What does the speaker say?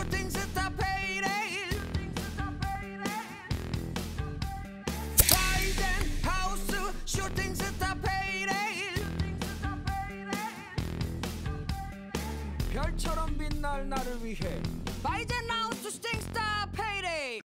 슈팅 스타 페이데이 바이든 하우스 슈팅 스타 페이데이 별처럼 빛날 나를 위해 바이든 하우스 슈팅 스타 페이데이